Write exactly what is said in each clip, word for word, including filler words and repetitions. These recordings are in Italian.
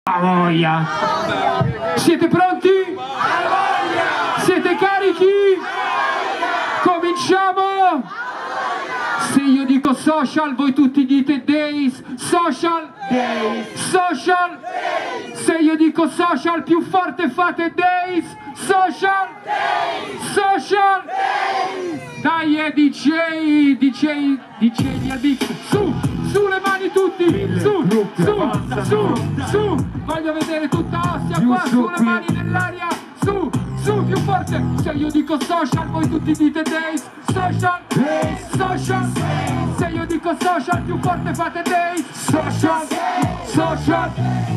A voglia! Siete pronti? A voglia! Siete carichi? Cominciamo! Se io dico social, voi tutti dite days. Social? Days. Social? Days. Se io dico social, più forte fate days. Social? Days. Social? Days. Dai, eh, D J, D J, D J di Albix. Su, su le mani tutti. Su, su, su, su. Voglio vedere tutta Ostia qua, su le mani nell'aria. Su, su, più forte. Se io dico social, voi tutti dite days. Social, days, social. Se io dico social, più forte fate days. Social, social.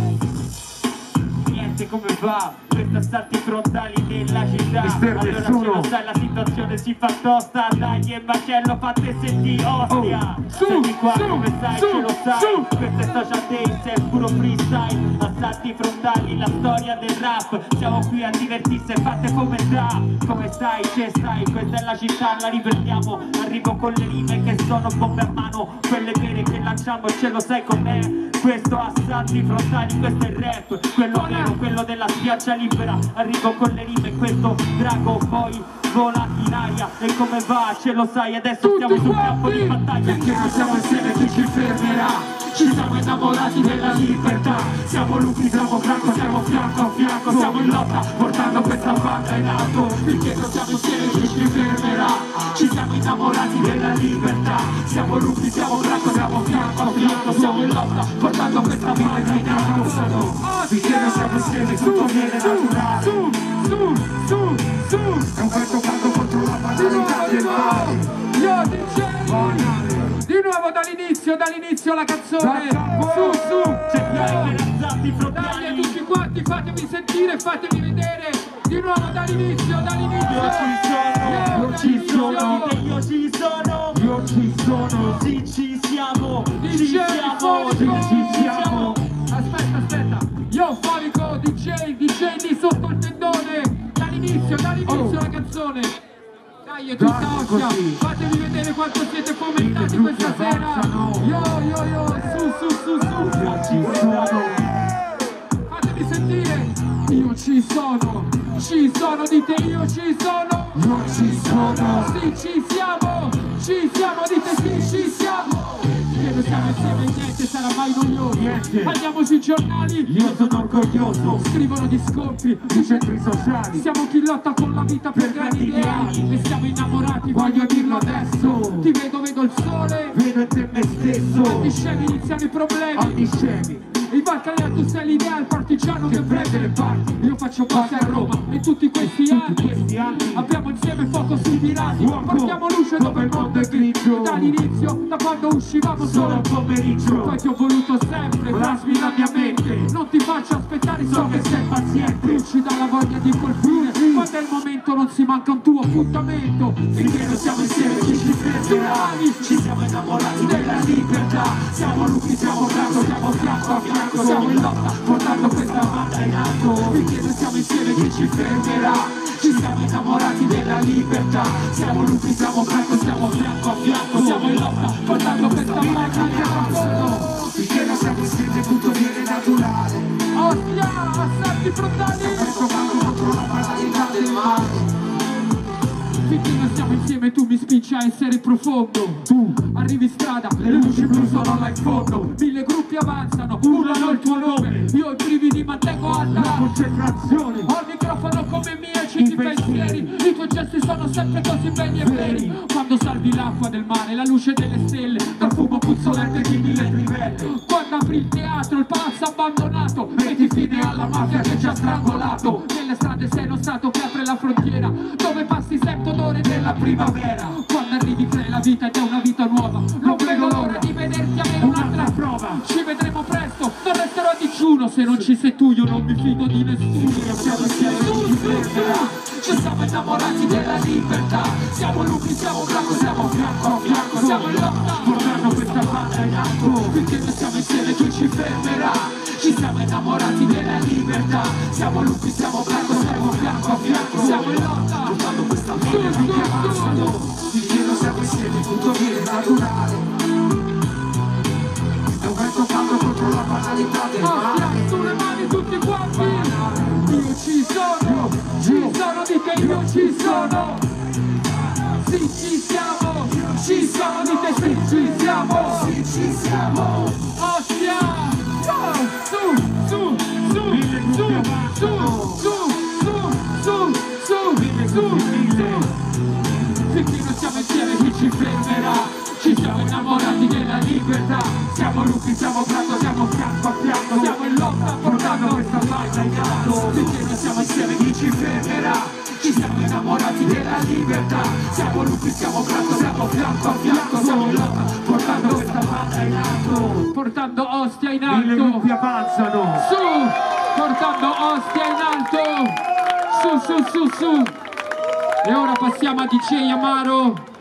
Niente, come va? Questi assalti frontali nella città. Allora ce lo sai, la situazione si fa tosta. Dai e macello, fate sentire Ostia. Oh, su, senti qua su, come sai, su, ce lo sai su. Questo è Social Days, è puro freestyle. Assalti frontali, la storia del rap. Siamo qui a divertirsi e fate come sta. Come stai, c'è stai, questa è la città, la riprendiamo. Arrivo con le rime che sono bombe a mano. Quelle vere che lanciamo, ce lo sai com'è. Questo assalti frontali, questo è il rap. Quello vero, quello della spiaggia libera. Arrivo con le rime, questo drago poi vola in aria. E come va, ce lo sai, adesso tutti stiamo sul campo di battaglia. Perché non siamo insieme, chi ci fermerà? Ci siamo innamorati della libertà. Siamo lupi, siamo franco, siamo fianco a fianco. Siamo in lotta, portando questa banda in alto. Perché non siamo insieme, chi ci fermerà? Ci siamo innamorati della libertà. Siamo lupi, siamo franco, siamo fianco a fianco. Siamo in lotta, portando questa banda in alto. Perché non siamo insieme, tutto viene naturale. Su, su, su, su. È un vento caldo contro la banalità del mare. Io D J di nuovo dall'inizio, dall'inizio la canzone. Su, su. Dai, tutti quanti, fatemi sentire, fatemi vedere. Di nuovo dall'inizio, dall'inizio. Io ci sono, io ci sono, io ci sono, sì ci siamo, ci siamo, sì ci siamo. Aspetta, aspetta. Io fonico, D J, D J di sotto il tendone. Dall'inizio, dall'inizio la canzone. Dai, è tutta Ostia, fatemi vedere quanto siete fomentati questa sera. Yo, yo, yo, su, su, su, su. Io ci sono. Fatemi sentire. Io ci sono, ci sono, dite io ci sono. Io ci sono. Sì, ci siamo, ci siamo, dite sì, ci siamo. Che non siamo insieme, niente sarà mai noioso. Niente. Andiamo sui giornali. Io sono orgoglioso. Scrivono di scontri, Sui centri sociali. siamo chi lotta con la vita per, per grandi ideali. E siamo innamorati, voglio dirlo adesso. Ti vedo, vedo il sole. Vedo in te me stesso. Agli scemi iniziano i problemi. Agli scemi. Il Valcaria, tu sei l'idea, il partigiano che, che prende le parti. Io faccio parte a Roma e tutti questi tutti anni, questi anni abbiamo insieme fuoco sui pirati. Portiamo luce dove il mondo è grigio. Dall'inizio, da quando uscivamo solo al pomeriggio. Poi ti ho voluto sempre, plasmi la mia mente. Non ti faccio aspettare, so che sei paziente. Usci dalla voglia di colpire. Quando è il momento non si manca un tuo appuntamento. Finché non siamo insieme, chi ci fermerà? Ci siamo innamorati della libertà. Siamo lupi, siamo franco, siamo fianco a fianco. Siamo in lotta, portando questa banda in alto. Finché non siamo insieme, chi ci fermerà? Ci siamo innamorati della libertà. Siamo lupi, siamo franco, siamo fianco a fianco. Siamo in lotta, portando questa banda in alto. Finché non siamo insieme, tutto viene naturale. Ostia, assalti frontali. Questo banco contro la banalità del mare. Finché non siamo insieme tu mi spingi a essere profondo. Tu arrivi in strada, le luci blu sono là in fondo. Mille gruppi avanzano, urlano il tuo nome. Io i brividi mantengo alta la concentrazione. Ho il microfono come mie, citi pensieri. I tuoi gesti sono sempre così belli e veri. Quando salvi l'acqua del mare, la luce delle stelle, dal fumo puzzolente di mille trivelle. Quando apri il teatro, il palazzo abbandonato, metti fine alla mafia che ci ha strangolato. Nelle strade sei uno stato che apre la frontiera, dove passi sento odore della primavera. Quando arrivi crei la vita ed è una vita nuova. Non vedo l'ora di vederti avere un'altra prova. Ci vedremo presto, non resterò a digiuno. Se non ci sei tu io non mi fido di nessuno. Siamo insieme, chi ci fermerà? Ci siamo innamorati della libertà. Siamo lupi, siamo franco, siamo fianco a fianco. Siamo in lotta, portando questa banda in alto. Finché non siamo insieme chi ci fermerà? Ci siamo innamorati della libertà. Siamo lupi, siamo franco, siamo fianco a fianco. Siamo in lotta, portando questa banda che avanzano. Finché non siamo insieme tutto viene naturale. È un vento caldo contro la banalità del mare. Sulle mani no. Sì, ci siamo, ci siamo, dite sì, ci siamo, sì, ci siamo. Ostia, su, su, su, su, su, su, su, su, su, su, su. Finché non siamo insieme chi ci fermerà? Ci siamo innamorati della libertà. Siamo lupi, siamo prato, siamo fianco a fianco. Siamo in lotta portando questa banda in alto. Finché non siamo insieme chi ci fermerà? Ci siamo innamorati della libertà. Siamo lupi, siamo prato, siamo fianco a fianco. Siamo in lotta portando questa banda in alto. Portando Ostia in alto. I lupi avanzano. Su, portando Ostia in alto. Su, su, su, su. E ora passiamo a D J Amaro.